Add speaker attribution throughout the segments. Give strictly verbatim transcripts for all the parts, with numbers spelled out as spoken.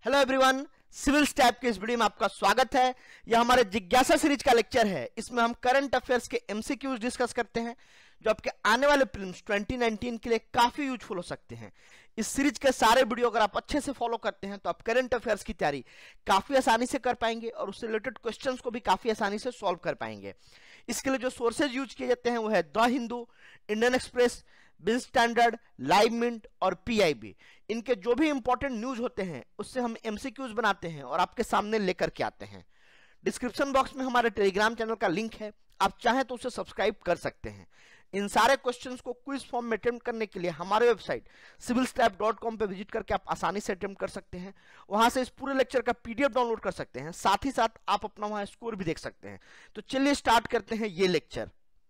Speaker 1: Hello everyone, civil step के इस video में आपका स्वागत है। यह हमारे जिज्ञासा सीरीज का लेक्चर है। इसमें हम करंट अफेयर्स के एमसीक्यूज डिस्कस करते हैं जो आपके आने वाले प्रीलिम्स ट्वेंटी नाइनटीन के लिए काफी यूजफुल हो सकते हैं। इस सीरीज के सारे वीडियो अगर आप अच्छे से फॉलो करते हैं तो आप करंट अफेयर्स की तैयारी काफी आसानी से कर पाएंगे और उससे रिलेटेड क्वेश्चंस को भी काफी आसानी से सॉल्व कर पाएंगे। इसके लिए जो सोर्सेज यूज किए जाते हैं वो है the Hindu, Indian Express, Business Standard, Livemint और पीआईबी। इनके जो भी इंपॉर्टेंट न्यूज होते हैं उससे हम एमसीक्यूज बनाते हैं और आपके सामने लेकर के आते हैं। डिस्क्रिप्शन बॉक्स में हमारे टेलीग्राम चैनल का लिंक है, आप चाहें तो उसे सब्सक्राइब कर सकते हैं। इन सारे क्वेश्चंस को क्विज फॉर्म में अटेम्प्ट करने के लिए हमारे website civil step dot com पे विजिट करके आप आसानी से अटेम्प्ट कर सकते हैं। वहां से इस पूरे लेक्चर का पीडीएफ डाउनलोड कर सकते हैं, साथ ही साथ आप अपना वहां स्कोर भी देख सकते हैं। तो चलिए स्टार्ट करते हैं ये लेक्चर।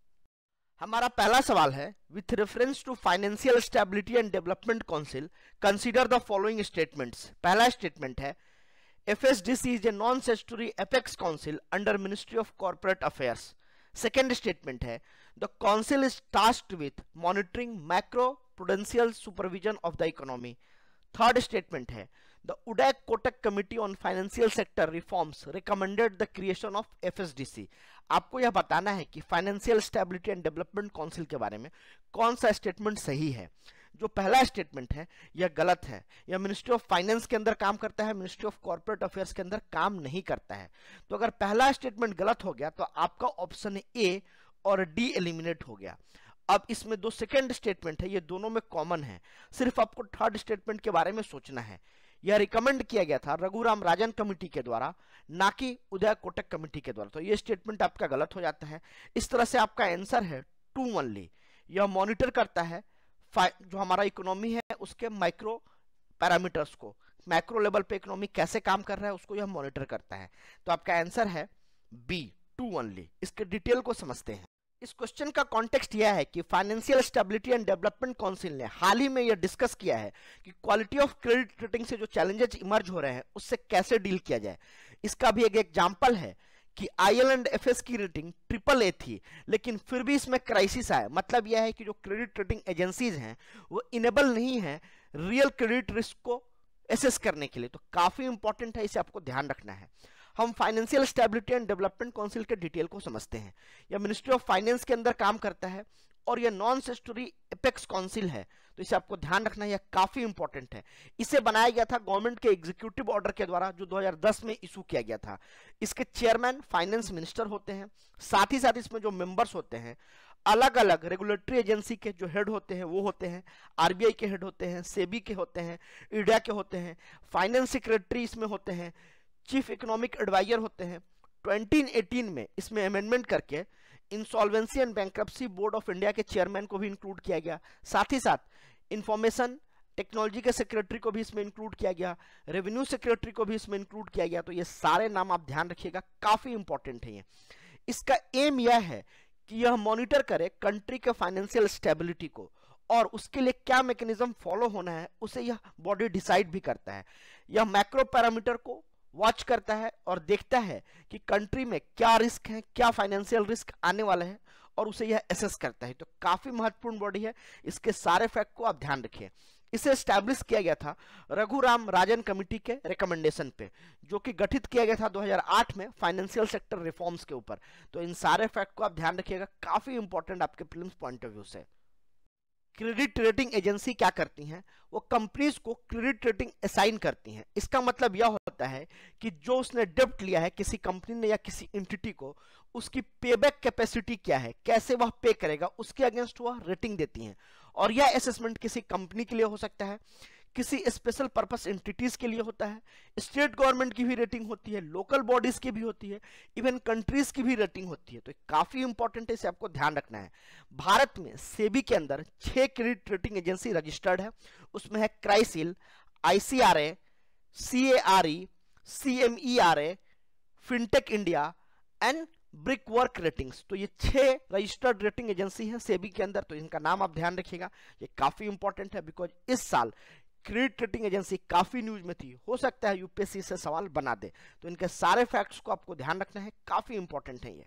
Speaker 1: हमारा पहला सवाल है, with reference to Financial Stability and Development Council consider the following statements. पहला स्टेटमेंट है, FSDC is a non statutory apex council under Ministry of Corporate Affairs. Second statement है, the council is tasked with monitoring macro prudential supervision of the economy. Third statement है, the Uday Kotak committee on financial sector reforms recommended the creation of FSDC. आपको यह बताना है कि Financial Stability and Development Council के बारे में कौन सा स्टेटमेंट सही है। जो पहला स्टेटमेंट है यह गलत है। यह मिनिस्ट्री ऑफ फाइनेंस के अंदर काम करता है, मिनिस्ट्री ऑफ कॉर्पोरेट अफेयर्स के अंदर काम नहीं करता है। तो अगर पहला स्टेटमेंट गलत हो गया तो आपका ऑप्शन ए और डी एलिमिनेट हो गया। अब इसमें दो सेकेंड स्टेटमेंट है, ये दोनों में कॉमन है, सिर्फ आपको थर्ड स्टेटमेंट के बारे में सोचना है। यह रिकमेंड किया गया था रघुराम राजन कमेटी के द्वारा, ना कि उदय कोटक कमेटी के द्वारा। तो ये स्टेटमेंट आपका गलत हो जाता है। इस तरह से आपका आंसर है टू ओनली। यह मॉनिटर करता है जो हमारा इकोनॉमी है उसके माइक्रो पैरामीटर्स को, मैक्रो लेवल पे इकोनॉमी कैसे काम कर रहा है उसको यह मॉनिटर करता है। तो आपका आंसर है बी, टू ओनली। इसके डिटेल को समझते हैं। इस क्वेश्चन का कॉन्टेक्स्ट यह है कि Financial Stability and Development Council ने हाल ही में यह डिस्कस किया है कि क्वालिटी ऑफ क्रेडिट रेटिंग से जो चैलेंजेस इमर्ज हो रहे हैं उससे कैसे डील किया जाए। इसका भी एक एग्जांपल है कि आईएल एंड एफएस की रेटिंग ट्रिपल ए थी, लेकिन फिर भी इसमें क्राइसिस आया। मतलब यह है कि जो क्रेडिट रेटिंग एजेंसीज हैं वो इनेबल नहीं है रियल क्रेडिट रिस्क को एसेस करने के लिए। तो काफी इंपॉर्टेंट है, इसे आपको ध्यान रखना है। हम Financial Stability and Development Council के डिटेल को समझते हैं। यह मिनिस्ट्री ऑफ फाइनेंस के अंदर काम करता है और यह नॉन स्टैट्यूटरी एपेक्स काउंसिल है, तो इसे आपको ध्यान रखना है, यह काफी इंपॉर्टेंट है। इसे बनाया गया था गवर्नमेंट के एग्जीक्यूटिव ऑर्डर के द्वारा जो दो हज़ार दस में इशू किया गया था। इसके चेयरमैन फाइनेंस मिनिस्टर होते हैं, साथ ही साथ इसमें जो मेंबर्स होते हैं अलग अलग रेगुलेटरी एजेंसी के जो हेड होते हैं वो होते हैं, आरबीआई के हेड होते हैं, सेबी के होते हैं, ईडिया के होते हैं, फाइनेंस सेक्रेटरी इसमें होते हैं, चीफ इकोनॉमिक एडवाइजर होते हैं। ट्वेंटी एटीन में इसमें अमेंडमेंट करके Insolvency and Bankruptcy Board of India के चेयरमैन को भी इंक्लूड किया गया। साथ ही साथ इंफॉर्मेशन टेक्नोलॉजी के सेक्रेटरी को भी इसमें इंक्लूड किया गया, रेवेन्यू सेक्रेटरी को भी इसमें इंक्लूड किया गया। तो ये सारे नाम आप ध्यान रखिएगा, काफी इंपॉर्टेंट है ये। इसका एम यह है कि यह मॉनिटर करे कंट्री के फाइनेंशियल स्टेबिलिटी को और उसके लिए क्या मैकेनिज्म फॉलो होना है उसे यह बॉडी डिसाइड भी करता है। यह मैक्रो पैरामीटर को वॉच करता है और देखता है कि कंट्री में क्या रिस्क है, क्या फाइनेंशियल रिस्क आने वाले हैं और उसे यह एसेस करता है। तो काफी महत्वपूर्ण बॉडी है, इसके सारे फैक्ट को आप ध्यान रखिए। इसे एस्टैब्लिश किया गया था रघुराम राजन कमेटी के रिकमेंडेशन पे, जो कि गठित किया गया था दो हज़ार आठ में फाइनेंशियल सेक्टर रिफॉर्म्स के ऊपर। तो इन सारे फैक्ट को आप ध्यान रखिएगा, काफी इंपॉर्टेंट आपके प्रीलिम्स पॉइंट ऑफ व्यू से। क्रेडिट रेटिंग एजेंसी क्या करती हैं, वो कंपनीज को क्रेडिट रेटिंग असाइन करती हैं। इसका मतलब यह होता है कि जो उसने डेब्ट लिया है किसी कंपनी ने या किसी एंटिटी को, उसकी पेबैक कैपेसिटी क्या है, कैसे वह पे करेगा, उसके अगेंस्ट वह रेटिंग देती हैं। और यह असेसमेंट किसी कंपनी के लिए हो सकता है, किसी स्पेशल पर्पस एंटिटीज के लिए होता है, स्टेट गवर्नमेंट की भी रेटिंग होती है, लोकल बॉडीज की भी होती है, इवन कंट्रीज की भी रेटिंग होती है। तो काफी इंपॉर्टेंट है, इसे आपको ध्यान रखना है। भारत में सेबी के अंदर छह क्रेडिट रेटिंग एजेंसी रजिस्टर्ड है। उसमें है CRISIL, ICRA, CARE, SMERA, Fintech India and Brickwork Ratings. तो ये छह रजिस्टर्ड रेटिंग एजेंसी हैं सेबी के अंदर। तो इनका नाम आप ध्यान रखिएगा, ये काफी इंपॉर्टेंट है बिकॉज इस साल क्रेडिट रेटिंग एजेंसी काफी न्यूज में थी, हो सकता है यूपीएससी से सवाल बना दे। तो इनके सारे फैक्ट्स को आपको ध्यान रखना है, काफी इंपॉर्टेंट है ये।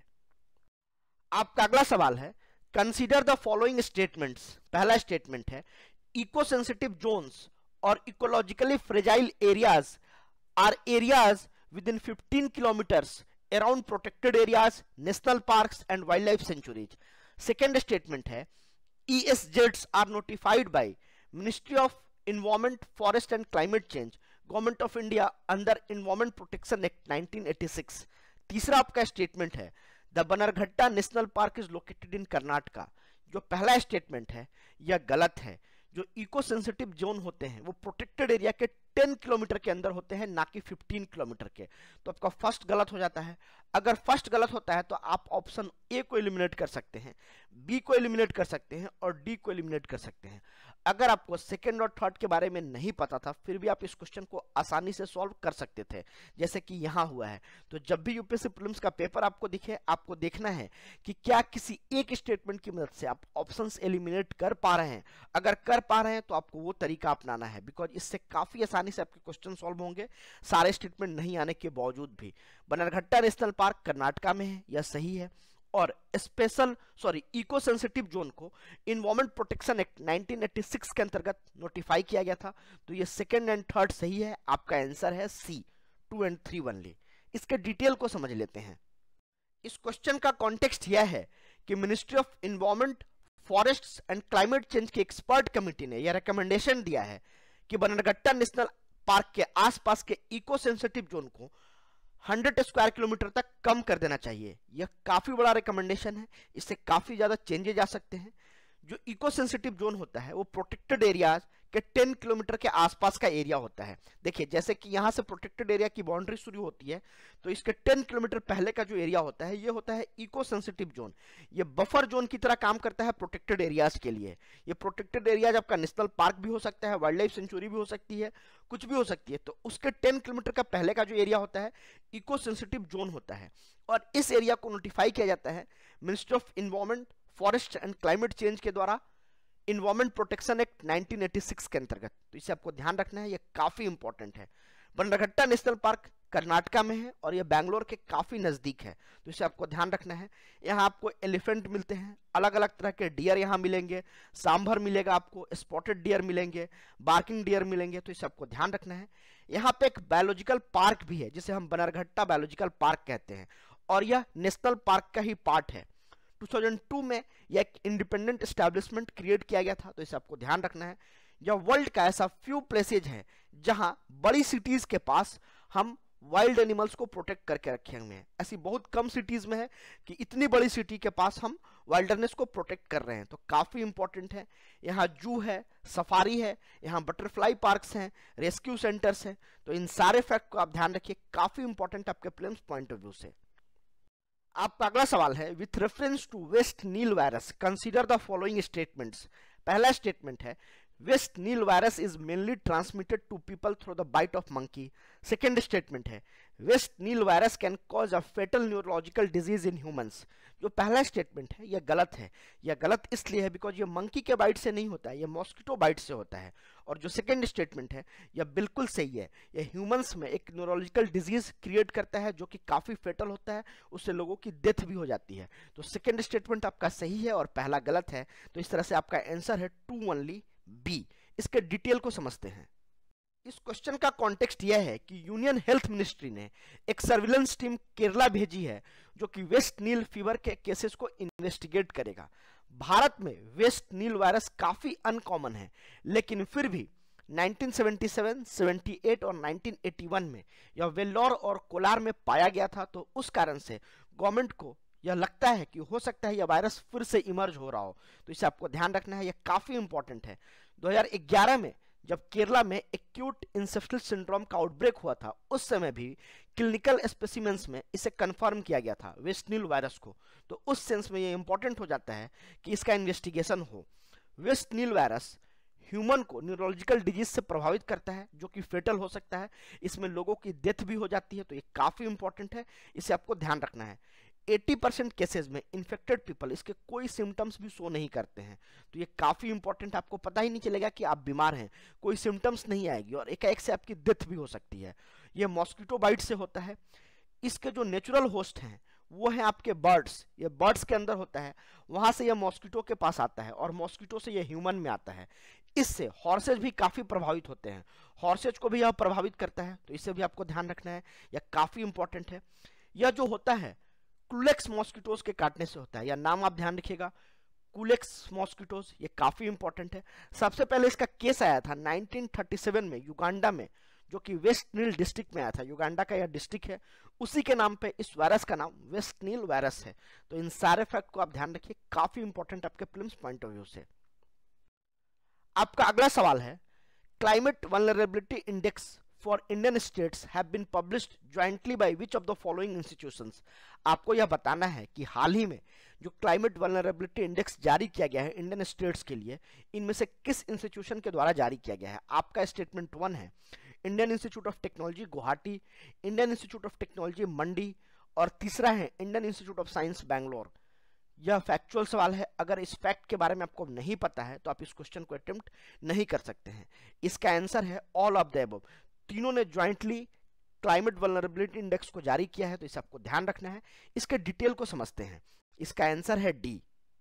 Speaker 1: आपका अगला सवाल है, कंसीडर द फॉलोइंग स्टेटमेंट्स। पहला स्टेटमेंट है, इको सेंसिटिव जोन्स और ecologically fragile areas are areas within fifteen kilometers around protected areas, national parks and wildlife sanctuaries. Second statement है E S Zs are notified by Ministry of Environment, Forest and Climate Change, Government of India under Environment Protection Act nineteen eighty six. तीसरा आपका statement है the Bannerghatta national park is located in Karnataka. जो पहला statement है यह गलत है। जो इको सेंसिटिव जोन होते हैं वो प्रोटेक्टेड एरिया के टेन किलोमीटर के अंदर होते हैं, ना कि फिफ्टीन किलोमीटर के। तो आपका फर्स्ट गलत हो जाता है। अगर फर्स्ट गलत होता है तो आप ऑप्शन ए को एलिमिनेट कर सकते हैं, बी को एलिमिनेट कर सकते हैं और डी को एलिमिनेट कर सकते हैं। अगर आपको सेकंड और थर्ड के बारे में नहीं पता था फिर भी आप इस क्वेश्चन को आसानी से सॉल्व कर सकते थे, जैसे कि यहाँ हुआ है। तो जब भी यूपीएससी प्रीलिम्स का पेपर आपको दिखे, आपको देखना है कि क्या किसी एक स्टेटमेंट की मदद से आप ऑप्शंस एलिमिनेट कर पा रहे हैं। अगर कर पा रहे हैं तो आपको वो तरीका अपनाना है, बिकॉज इससे काफी आसानी से आपके क्वेश्चन सॉल्व होंगे सारे स्टेटमेंट नहीं आने के बावजूद भी। बनरघट्टा नेशनल पार्क कर्नाटका में है, यह सही है। और special sorry eco sensitive zone को environment protection act nineteen eighty six के अंतर्गत नोटिफाई किया गया था। तो ये सेकंड एंड थर्ड सही है। आपका आंसर है C, two and three only. इसके डिटेल को समझ लेते हैं। इस क्वेश्चन का कॉन्टेक्स्ट यह है कि Ministry of Environment, Forests and Climate Change की एक्सपर्ट कमेटी ने यह रिकमेंडेशन दिया है कि बनरघट्टा नेशनल पार्क के आसपास के इको सेंसिटिव जोन को हंड्रेड स्क्वायर किलोमीटर तक कम कर देना चाहिए। यह काफी बड़ा रिकमेंडेशन है, इससे काफी ज्यादा चेंजेस आ सकते हैं। जो इको सेंसिटिव जोन होता है वो प्रोटेक्टेड एरियाज के टेन किलोमीटर के आसपास का एरिया होता है। देखिए जैसे कि यहां से प्रोटेक्टेड एरिया की बाउंड्री शुरू होती है तो इसके टेन किलोमीटर पहले का जो एरिया होता है ये होता है इको सेंसिटिव जोन। ये बफर जोन की तरह काम करता है प्रोटेक्टेड एरियाज के लिए। ये प्रोटेक्टेड एरियाज आपका नेशनल पार्क भी हो सकता है, वाइल्ड लाइफ सेंचुरी भी हो सकती है, कुछ भी हो सकती है। तो उसके टेन किलोमीटर का पहले का जो एरिया होता है इको सेंसिटिव जोन होता है। और इस एरिया को नोटिफाई किया जाता है Ministry of Environment, Forest and Climate change के द्वारा environment protection act nineteen eighty six के अंतर्गत। तो इसे आपको ध्यान रखना है, यह काफी इंपॉर्टेंट है। बनरघट्टा नेशनल पार्क कर्नाटका में है और यह बैंगलोर के काफी नजदीक है, तो इसे आपको ध्यान रखना है। यहाँ आपको एलिफेंट मिलते हैं, अलग अलग तरह के डियर यहाँ मिलेंगे, सांभर मिलेगा आपको, स्पॉटेड डियर मिलेंगे, बार्किंग डियर मिलेंगे, तो इसे आपको ध्यान रखना है। यहाँ पे एक बायोलॉजिकल पार्क भी है जिसे हम बनरघट्टा बायोलॉजिकल पार्क कहते हैं और यह नेशनल पार्क का ही पार्ट है। टू थाउजेंड टू में यह एक इंडिपेंडेंट एस्टैब्लिशमेंट क्रिएट किया गया था, तो इसे आपको ध्यान रखना है। यह वर्ल्ड का ऐसा फ्यू प्लेसेज है जहां बड़ी सिटीज के पास हम वाइल्ड एनिमल्स को प्रोटेक्ट करके रखे हुए हैं। ऐसी बहुत कम सिटीज में है कि इतनी बड़ी सिटी के पास हम वाइल्डरनेस को प्रोटेक्ट कर रहे हैं, तो काफी इंपॉर्टेंट है। यहाँ जू है, सफारी है, यहाँ बटरफ्लाई पार्क्स हैं, रेस्क्यू सेंटर्स हैं। तो इन सारे फैक्ट को आप ध्यान रखिए, काफी इंपॉर्टेंट आपके प्रीलिम्स पॉइंट ऑफ व्यू से। आपका अगला सवाल है with reference to West Nile virus consider the following statements. पहला स्टेटमेंट है West Nile virus is mainly transmitted to people through the bite of monkey. Second statement है West Nile virus can cause a fatal neurological disease in humans. जो पहला statement है यह गलत है। यह गलत इसलिए है बिकॉज ये मंकी के बाइट से नहीं होता है, यह मॉस्किटो बाइट से होता है। और जो सेकेंड स्टेटमेंट है यह बिल्कुल सही है, यह ह्यूमंस में एक न्यूरोलॉजिकल डिजीज क्रिएट करता है जो कि काफी फेटल होता है, उससे लोगों की डेथ भी हो जाती है। तो सेकेंड स्टेटमेंट आपका सही है और पहला गलत है। तो इस तरह से आपका आंसर है टू ओनली बी। इसके डिटेल को समझते हैं। इस क्वेश्चन का कॉन्टेक्स्ट यह है कि यूनियन हेल्थ मिनिस्ट्री ने एक सर्विलेंस टीम केरला भेजी है जो कि वेस्ट नील फीवर के केसेस को इन्वेस्टिगेट करेगा। भारत में वेस्ट नील वायरस काफी अनकॉमन है, लेकिन फिर भी nineteen seventy seven, seventy eight और नाइनटीन एटी वन में यह वेल्लोर और कोलार में पाया गया था। तो उस कारण से गवर्नमेंट को यह लगता है कि हो सकता है यह वायरस फिर से इमर्ज हो रहा हो, तो इसे आपको ध्यान रखना है, यह काफी इंपॉर्टेंट है। दो हज़ार ग्यारह में जब केरला में एक्यूट इंसेप्टिक सिंड्रोम का आउटब्रेक हुआ था, उस समय भी क्लिनिकल स्पेसिमेंस में इसे कंफर्म किया गया था वेस्ट नील वायरस को। तो उस सेंस में यह इंपॉर्टेंट हो जाता है कि इसका इन्वेस्टिगेशन हो। वेस्ट नील वायरस ह्यूमन को न्यूरोलॉजिकल डिजीज से प्रभावित करता है जो कि फेटल हो सकता है, इसमें लोगों की डेथ भी हो जाती है। तो ये काफी इंपॉर्टेंट है, इसे आपको ध्यान रखना है। अस्सी परसेंट केसेस में इन्फेक्टेड पीपल इसके कोई सिम्टम्स भी शो नहीं करते हैं, तो ये काफी इंपॉर्टेंट, आपको पता ही नहीं चलेगा कि आप बीमार हैं, कोई सिम्टम्स नहीं आएगी और एकाएक से आपकी डेथ भी हो सकती है। ये मॉस्किटो बाइट से होता है। इसके जो नेचुरल होस्ट हैं वो है आपके बर्ड्स, ये बर्ड्स के अंदर होता है, वहां से ये मॉस्किटो के पास आता है और मॉस्किटो से ये ह्यूमन में आता है। इससे हॉर्सेज भी काफी प्रभावित होते हैं, हॉर्सेज को भी यह प्रभावित करता है, तो इसे भी आपको ध्यान रखना है, यह काफी इंपॉर्टेंट है। यह जो होता है कुलेक्स मॉस्किटोज के काटने से होता है, यह नाम आप ध्यान रखिएगा, कुलेक्स मॉस्किटोज, ये काफी इंपॉर्टेंट है। सबसे पहले इसका केस आया था नाइनटीन थर्टी सेवन में युगांडा में, जो कि वेस्ट नील डिस्ट्रिक्ट में आया था। युगांडा का यह डिस्ट्रिक्ट है, उसी के नाम पे इस वायरस का नाम वेस्ट नील वायरस है। तो इन सारे फैक्ट को आप ध्यान रखिए, काफी इंपॉर्टेंट आपके प्रीलिम्स पॉइंट ऑफ व्यू से। आपका अगला सवाल है, Climate Vulnerability Index for Indian states have been published jointly by which of the following institutions. आपको यह बताना है कि हाल ही में जो क्लाइमेट वल्नरेबिलिटी इंडेक्स जारी किया गया है इंडियन स्टेट्स के लिए, इनमें से किस इंस्टीट्यूशन के द्वारा जारी किया गया है। आपका स्टेटमेंट वन है Indian institute of technology Guwahati, Indian institute of technology Mandi, और तीसरा है Indian institute of science Bangalore. यह फैक्चुअल सवाल है, अगर इस फैक्ट के बारे में आपको नहीं पता है तो आप इस क्वेश्चन को अटेम्प्ट नहीं कर सकते हैं। इसका आंसर है ऑल ऑफ द अबव, तीनों ने ज्वाइंटली क्लाइमेट वल्नरेबिलिटी इंडेक्स को जारी किया है, तो इसे आपको ध्यान रखना है। इसके डिटेल को समझते हैं, इसका आंसर है डी।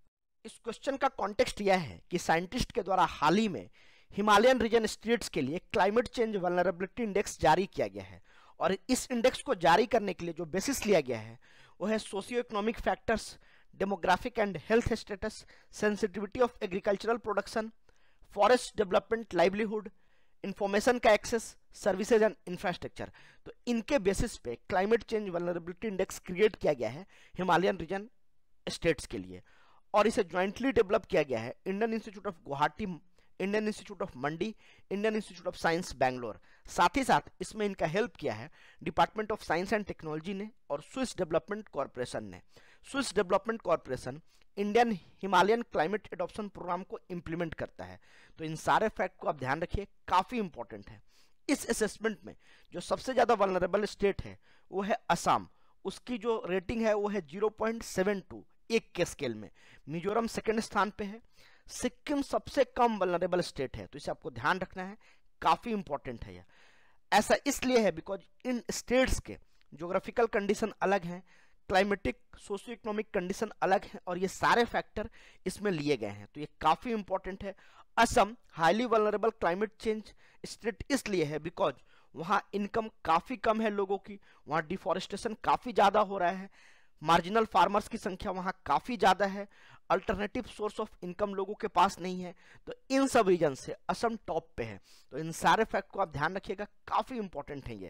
Speaker 1: इस क्वेश्चन का कॉन्टेक्स्ट यह है कि साइंटिस्ट के द्वारा हाल ही में हिमालयन रीजन स्टेट्स के लिए क्लाइमेट चेंज वल्नरेबिलिटी इंडेक्स जारी किया गया है, और इस इंडेक्स को जारी करने के लिए जो बेसिस लिया गया है वो है socio economic factors, demographic and health status, sensitivity of agricultural production, forest development, livelihood, information का एक्सेस, सर्विसेज एंड इंफ्रास्ट्रक्चर। तो इनके बेसिस पे climate change vulnerability index create किया गया है हिमालयन रीजन स्टेट्स के लिए, और इसे ज्वाइंटली डेवलप किया गया है Indian institute of Guwahati, Indian institute of Mandi, Indian institute of science Bangalore. साथ ही साथ इसमें इनका हेल्प किया है department of science and technology ने और स्विस डेवलपमेंट कॉर्पोरेशन ने। Swiss development corporation Indian Himalayan climate adoption programme को इंप्लीमेंट करता है। तो इन सारे फैक्ट को आप ध्यान रखिए, काफी इंपॉर्टेंट है। इस असेसमेंट में जो सबसे ज्यादा वल्नरेबल स्टेट है वो है असम, उसकी जो रेटिंग है वो है जीरो पॉइंट सेवन टू एक के स्केल में। मिजोरम सेकंड स्थान पे है, सिक्किम सबसे कम वल्नरेबल स्टेट है, तो इसे आपको ध्यान रखना है, काफी इंपॉर्टेंट है यह। ऐसा इसलिए है बिकॉज इन स्टेट्स के ज्योग्राफिकल कंडीशन अलग हैं, क्लाइमेटिक सोशियो इकोनॉमिक कंडीशन अलग है, और ये सारे फैक्टर इसमें लिए गए हैं, तो ये काफी इंपॉर्टेंट है। Assam highly vulnerable climate change state इसलिए है बिकॉज वहाँ इनकम काफी कम है लोगों की, वहाँ डिफॉरेस्टेशन काफी ज्यादा हो रहा है, मार्जिनल फार्मर्स की संख्या वहाँ काफी ज्यादा है, अल्टरनेटिव सोर्स ऑफ इनकम लोगों के पास नहीं है, तो इन सब रीजन से असम टॉप पे है। तो इन सारे फैक्ट को आप ध्यान रखिएगा, काफी इंपॉर्टेंट है ये।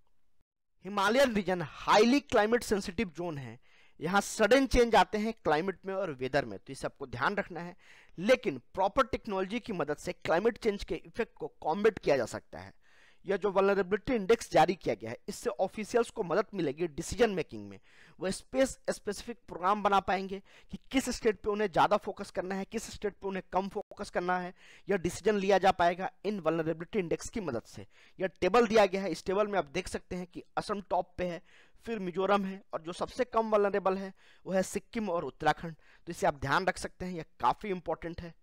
Speaker 1: Himalayan region highly climate sensitive zone है, यहाँ सडन चेंज आते हैं क्लाइमेट में और वेदर में, तो इसे आपको ध्यान रखना है। लेकिन प्रॉपर टेक्नोलॉजी की मदद से क्लाइमेट चेंज के इफेक्ट को कॉम्बेट किया जा सकता है। यह जो वल्नरेबिलिटी इंडेक्स जारी किया गया है, इससे ऑफिशियल्स को मदद मिलेगी डिसीजन मेकिंग में। वह स्पेस स्पेसिफिक प्रोग्राम बना पाएंगे कि किस स्टेट पे उन्हें ज्यादा फोकस करना है, किस स्टेट पे उन्हें कम फोकस करना है, यह डिसीजन लिया जा पाएगा इन वल्नरेबिलिटी इंडेक्स की मदद से। यह टेबल दिया गया है, इस टेबल में आप देख सकते हैं कि असम टॉप पे है, फिर मिजोरम है, और जो सबसे कम वल्नरेबल है वो है सिक्किम और उत्तराखंड। तो इसे आप ध्यान रख सकते हैं, यह काफी इंपॉर्टेंट है।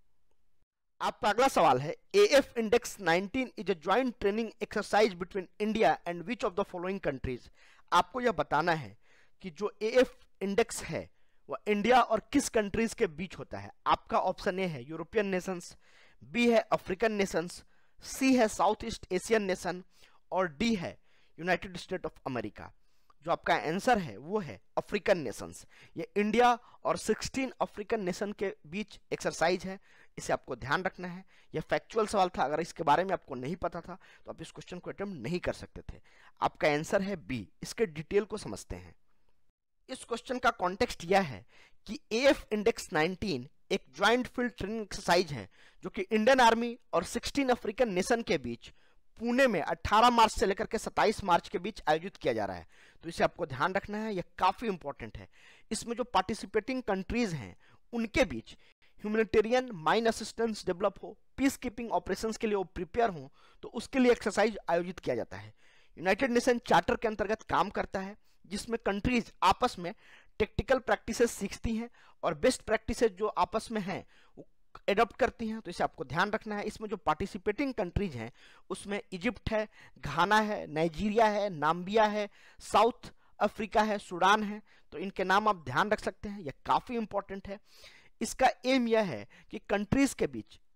Speaker 1: आपका अगला सवाल है, A F index nineteen is a joint training exercise between India and which of the following countries. आपको यह बताना है कि जो ए एफ इंडेक्स है वह इंडिया और किस कंट्रीज के बीच होता है। आपका ऑप्शन ए है यूरोपियन नेशंस, बी है अफ्रीकन नेशंस, सी है साउथ ईस्ट एशियन नेशन, और डी है यूनाइटेड स्टेट ऑफ अमेरिका। जो आपका आंसर है वो है अफ्रीकन नेशंस। ये इंडिया और सोलह अफ्रीकन नेशन के बीच एक्सरसाइज है, इसे आपको ध्यान रखना है। यह फैक्चुअल सवाल था, अगर इसके बारे में आपको नहीं पता था तो आप इस क्वेश्चन को अटेम्प्ट नहीं कर सकते थे। आपका आंसर है बी। इसके डिटेल को समझते हैं। इस क्वेश्चन का कॉन्टेक्स्ट यह है कि ए एफ इंडेक्स नाइनटीन एक ज्वाइंट फील्ड ट्रेनिंग एक्सरसाइज है जो कि इंडियन आर्मी और सोलह अफ्रीकन नेशन के बीच पुणे में अठारह मार्च से लेकर के सत्ताईस मार्च के बीच आयोजित किया जा रहा है। तो इसे आपको ध्यान रखना है, यह काफी इंपॉर्टेंट है। इसमें जो पार्टिसिपेटिंग कंट्रीज हैं उनके बीच ह्यूमैनिटेरियन माइन असिस्टेंस डेवलप हो, पीस कीपिंग ऑपरेशंस के लिए वो प्रिपेयर हो, तो उसके लिए एक्सरसाइज आयोजित किया जाता है। यूनाइटेड नेशन चार्टर के अंतर्गत काम करता है, जिसमें कंट्रीज आपस में टेक्टिकल प्रैक्टिसेस सीखती हैं और बेस्ट प्रैक्टिसेस जो आपस में हैं वो एडॉप्ट करती हैं। तो इसे आपको ध्यान रखना है। इसमें जो पार्टिसिपेटिंग कंट्रीज हैं उसमें इजिप्ट है, घाना है, नाइजीरिया है, नाम्बिया है, साउथ अफ्रीका है, सूडान है। तो इनके नाम आप ध्यान रख सकते हैं, यह काफी इंपॉर्टेंट है। इसका एम यह है कि कंट्रीज के बीच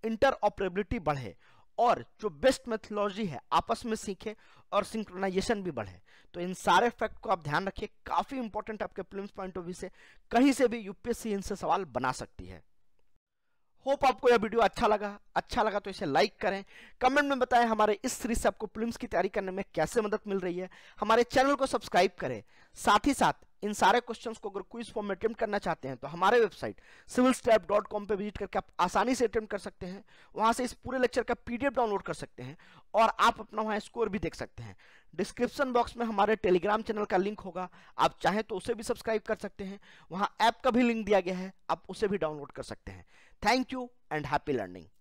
Speaker 1: इंटरऑपरेबिलिटी बढ़े और जो बेस्ट मेथोलॉजी है आपस में सीखे और सिंक्रोनाइजेशन भी बढ़े। तो इन सारे फैक्ट को आप ध्यान रखिए, काफी इंपॉर्टेंट आपके प्रीलिम्स पॉइंट ऑफ व्यू से, कहीं से भी यूपीएससी इनसे सवाल बना सकती है। होप आपको यह वीडियो अच्छा लगा। अच्छा लगा तो इसे लाइक करें, कमेंट में बताएं हमारे इस सीरीज से आपको प्रीलिम्स की तैयारी करने में कैसे मदद मिल रही है। हमारे चैनल को सब्सक्राइब करें। साथ ही साथ इन सारे क्वेश्चंस को अगर क्विज फॉर्म में अटेम्प्ट करना चाहते हैं तो हमारे website civil step dot com पे विजिट करके आप आसानी से अटेम्प्ट कर सकते हैं। वहां से इस पूरे लेक्चर का पीडीएफ डाउनलोड कर सकते हैं और आप अपना वहां स्कोर भी देख सकते हैं। डिस्क्रिप्शन बॉक्स में हमारे टेलीग्राम चैनल का लिंक होगा, आप चाहें तो उसे भी सब्सक्राइब कर सकते हैं। वहां ऐप का भी लिंक दिया गया है, आप उसे भी डाउनलोड कर सकते हैं। Thank you and happy learning.